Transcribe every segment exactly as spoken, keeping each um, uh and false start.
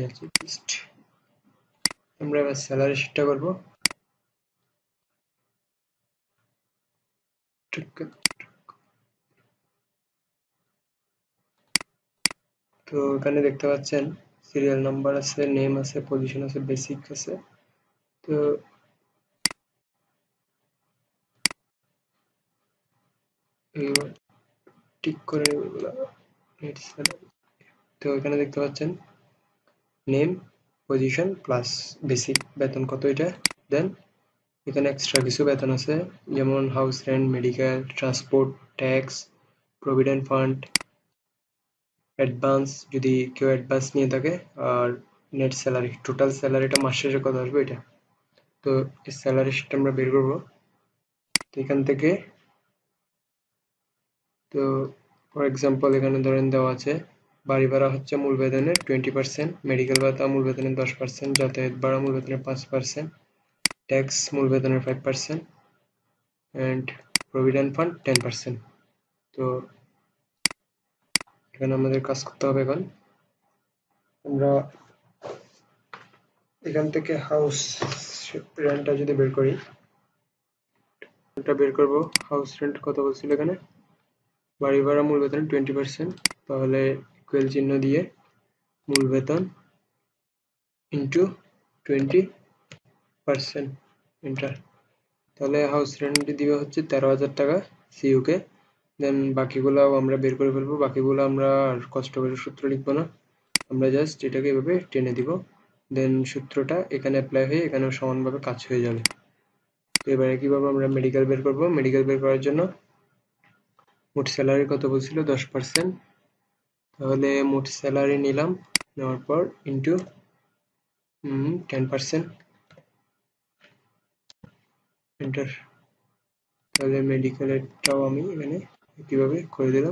আছে লিস্ট। আমরা এবার স্যালারি শিটটা করব। তো এখানে দেখতে পাচ্ছেন সিরিয়াল নাম্বার আছে, নেম আছে, পজিশন আছে, বেসিক আছে। তো এইবার টিক করে নেব এগুলো। তো এখানে দেখতে পাচ্ছেন নেম, পজিশন প্লাস বেসিক বেতন কত এটা। দেন এখানে এক্সট্রা কিছু বেতন আছে, যেমন house rent, medical, transport, tax, provident fund, advance যদি কেউ অ্যাডভান্স নিয়ে থাকে, আর নেট স্যালারি, টোটাল স্যালারিটা মাস শেষে কত আসবে এটা। তো এই স্যালারি শিটটা আমরা বের করবো। তো এখান থেকে তো ফর এক্সাম্পল এখানে ধরেন দেওয়া আছে বাড়ি ভাড়া হচ্ছে মূল বেতনের টোয়েন্টি পার্সেন্ট, মেডিকেল ভাতা মূল বেতনের দশ পার্সেন্ট, যাতায়াত ভাড়া মূল বেতনের পাঁচ পার্সেন্ট, ট্যাক্স মূল বেতনের five percent and provident fund ten percent. তো এখানে আমাদের কাজ করতে হবে। এখন আমরা এখান থেকে হাউস রেন্টটা যদি বের করি, এটা বের করব। হাউস রেন্ট কত বলছিল এখানে, বাড়ি ভাড়া মূল বেতন টোয়েন্টি পার্সেন্ট, তাহলে ইকুয়াল চিহ্ন দিয়ে মূল বেতন ইন্টু টোয়েন্টি পার্সেন্ট এন্টার। তাহলে হাউস রেন্ট দিবে হচ্ছে তেরো হাজার টাকা সিইউকে। দেন বাকিগুলো আমরা বের করে ফেলবো, বাকিগুলো আমরা আর কষ্ট করে সূত্র লিখবো না, আমরা জাস্ট এটাকে এভাবে টেনে দিব। দেন সূত্রটা এখানে অ্যাপ্লাই হয়ে এখানেও সমানভাবে কাজ হয়ে যাবে। তো এবারে কিভাবে আমরা মেডিকেল বের করব, মেডিকেল বের করার জন্য মোট স্যালারি কত বলছিল দশ পার্সেন্ট, তাহলে মোট স্যালারি নিলাম, নেওয়ার পর ইন্টু টেন পার্সেন্ট এন্টার। তাহলে মেডিকেলেরটাও আমি এখানে কিভাবে করে দিলাম।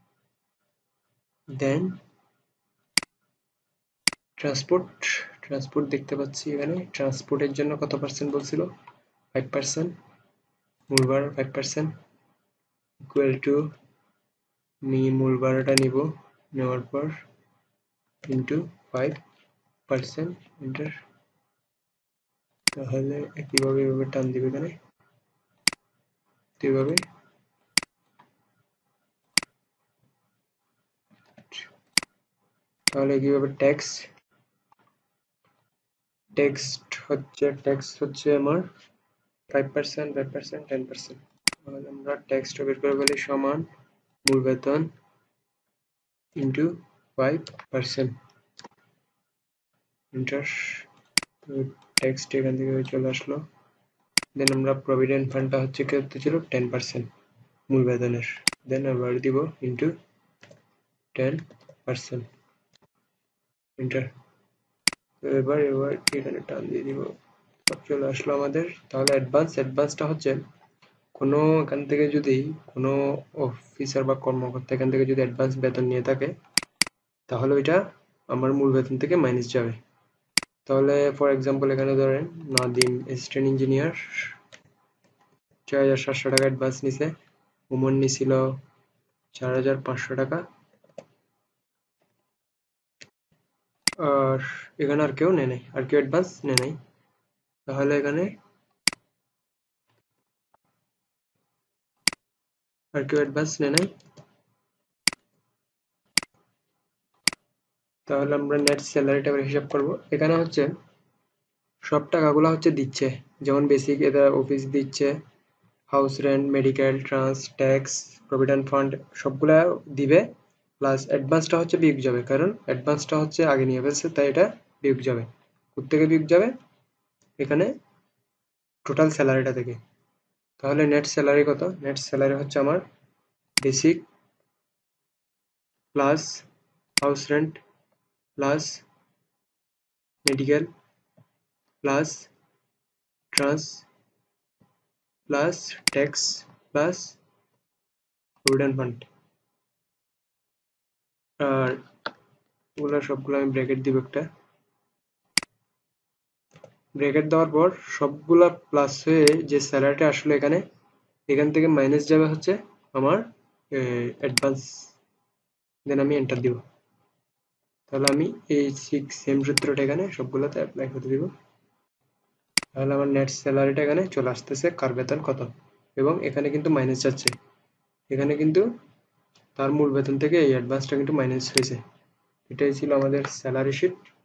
দেন ট্রান্সপোর্ট, ট্রান্সপোর্ট দেখতে পাচ্ছি এখানে ট্রান্সপোর্টের জন্য কত পার্সেন্ট বলছিল, ফাইভ পার্সেন্ট, মূল ভাড়া ফাইভ পার্সেন্ট ইকুয়াল টু আমি মূল ভাড়াটা নিব, নেওয়ার পর ইন্টু ফাইভ পার্সেন্ট এন্টার। তাহলে একইভাবে এভাবে টান দিবে এখানে, এইভাবে তাহলে কিভাবে ট্যাক্স, ট্যাক্স হচ্ছে ট্যাক্স হচ্ছে আমার five percent, five percent, ten percent. তাহলে আমরা ট্যাক্সটা বের করে ফেলি সমান মূল বেতন ইন্টু ফাইভ পার্সেন্ট এন্টার। ট্যাক্সট এখান থেকে চলে আসলো। দেন আমরা প্রভিডেন্ট ফান্ডটা হচ্ছে কত ছিল টেন পার্সেন্ট মূল বেতনের, দেন আবার দিব ইন্টু টেন পার্সেন্ট এন্টার। এবার এবার এখানে টান দিয়ে দিব, চলে আসলো আমাদের। তাহলে অ্যাডভান্স, অ্যাডভান্সটা হচ্ছে কোনো এখান থেকে যদি কোনো অফিসার বা কর্মকর্তা এখান থেকে যদি অ্যাডভান্স বেতন নিয়ে থাকে, তাহলে ওইটা আমার মূল বেতন থেকে মাইনাস যাবে। তাহলে ফর এক্সাম্পল এখানে ধরেন নাদিম অ্যাসিস্ট্যান্ট ইঞ্জিনিয়ার চার হাজার সাতশো টাকা অ্যাডভান্স নিছে, উমর নিছিল চার হাজার পাঁচশো টাকা, আর এখানে আর কেউ নেয় নাই, আর কেউ অ্যাডভান্স নেয় নাই। তাহলে এখানে আর কেউ অ্যাডভান্স নেয় নাই, তাহলে আমরা নেট স্যালারিটা হিসাব করব। এখানে হচ্ছে সব টাকাগুলো হচ্ছে দিচ্ছে, যেমন বেসিক এটা অফিস দিচ্ছে, house rent, medical, trans, tax, provident fund সবগুলা দিবে, প্লাস অ্যাডভান্সটা হচ্ছে বিয়োগ যাবে, কারণ অ্যাডভান্সটা হচ্ছে আগে নিয়ে ফেলছে তাই এটা বিয়োগ যাবে। কোত্থেকে বিয়োগ যাবে, এখানে টোটাল স্যালারিটা থেকে। তাহলে নেট স্যালারি কত, নেট স্যালারি হচ্ছে আমার basic plus house rent plus medical plus trans plus tax plus provident fund, আর ওগুলো সবগুলো আমি ব্র্যাকেট দিব একটা, ব্র্যাকেট দেওয়ার পর সবগুলা প্লাস হয়ে যে স্যালারিটা আসলে এখানে, এখান থেকে মাইনাস যাবে হচ্ছে আমার অ্যাডভান্স, দেন আমি এন্টার দিব। তাহলে আমি এই সেম সূত্রটা এখানে সবগুলোতে অ্যাপ্লাই করে দিব। তাহলে আমার নেট স্যালারিটা এখানে চলে আসতেছে কার বেতন কত, এবং এখানে কিন্তু মাইনাস যাচ্ছে, এখানে কিন্তু তার মূল বেতন থেকে এই অ্যাডভান্সটা কিন্তু মাইনাস হয়েছে। এটাই ছিল আমাদের স্যালারি শিট।